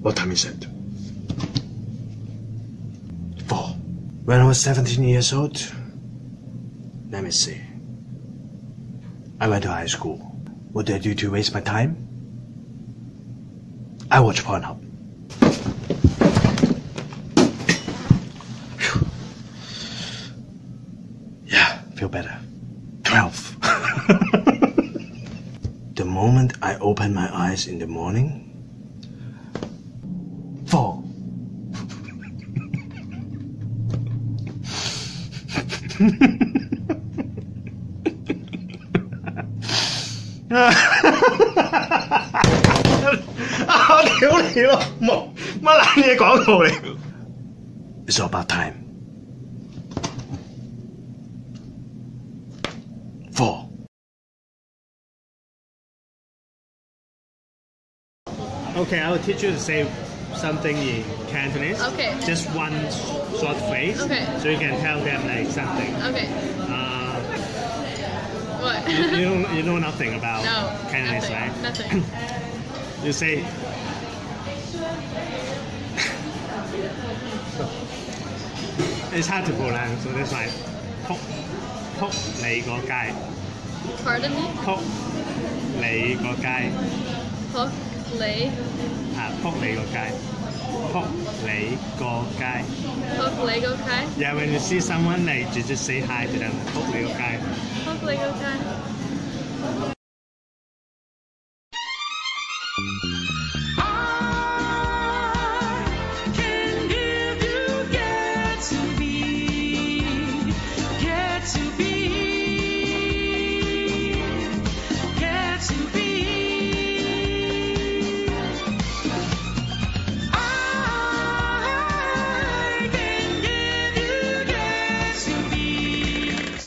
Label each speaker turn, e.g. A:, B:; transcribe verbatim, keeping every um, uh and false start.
A: What time is it? Four. When I was seventeen years old, let me see. I went to high school. What did I do to waste my time? I watch Pornhub. Yeah, feel better. Twelve. The moment I open my eyes in the morning, four. Ah,屌你咯，冇乜爛嘢廣告嚟。It's all about time. Four.
B: Okay, I will teach you to say something in Cantonese.
C: Okay.
B: Just one short phrase.
C: Okay.
B: So you can tell them like something.
C: Okay.
B: Uh,
C: What?
B: you, you don't you know nothing about
C: No.
B: Cantonese,
C: Nothing.
B: right?
C: Nothing.
B: You say. It's hard to pronounce, so that's why. 撲撲你個街。
C: Pardon me?
B: 撲你個街。
C: 撲你。
B: 啊，撲你個街。撲你個街。
C: 撲你個街。
B: Yeah, when you see someone, like, you just say hi to them. 撲你個街。
C: 撲你個街。